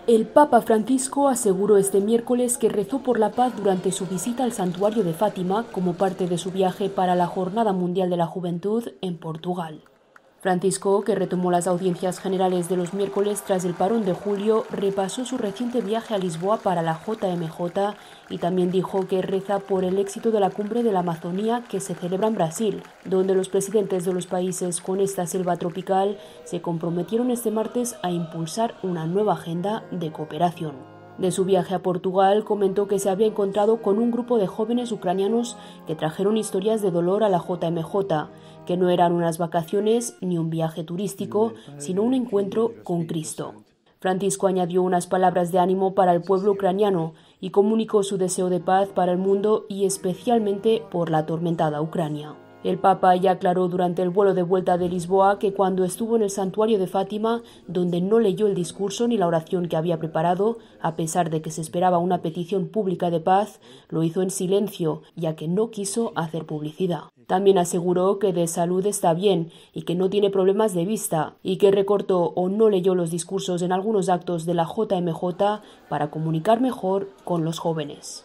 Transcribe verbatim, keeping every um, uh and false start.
El Papa Francisco aseguró este miércoles que rezó por la paz durante su visita al santuario de Fátima como parte de su viaje para la Jornada Mundial de la Juventud en Portugal. Francisco, que retomó las audiencias generales de los miércoles tras el parón de julio, repasó su reciente viaje a Lisboa para la J M J y también dijo que reza por el éxito de la cumbre de la Amazonía que se celebra en Brasil, donde los presidentes de los países con esta selva tropical se comprometieron este martes a impulsar una nueva agenda de cooperación. De su viaje a Portugal, comentó que se había encontrado con un grupo de jóvenes ucranianos que trajeron historias de dolor a la J M J, que no eran unas vacaciones ni un viaje turístico, sino un encuentro con Cristo. Francisco añadió unas palabras de ánimo para el pueblo ucraniano y comunicó su deseo de paz para el mundo y especialmente por la atormentada Ucrania. El Papa ya aclaró durante el vuelo de vuelta de Lisboa que cuando estuvo en el santuario de Fátima, donde no leyó el discurso ni la oración que había preparado, a pesar de que se esperaba una petición pública de paz, lo hizo en silencio, ya que no quiso hacer publicidad. También aseguró que de salud está bien y que no tiene problemas de vista, y que recortó o no leyó los discursos en algunos actos de la J M J para comunicar mejor con los jóvenes.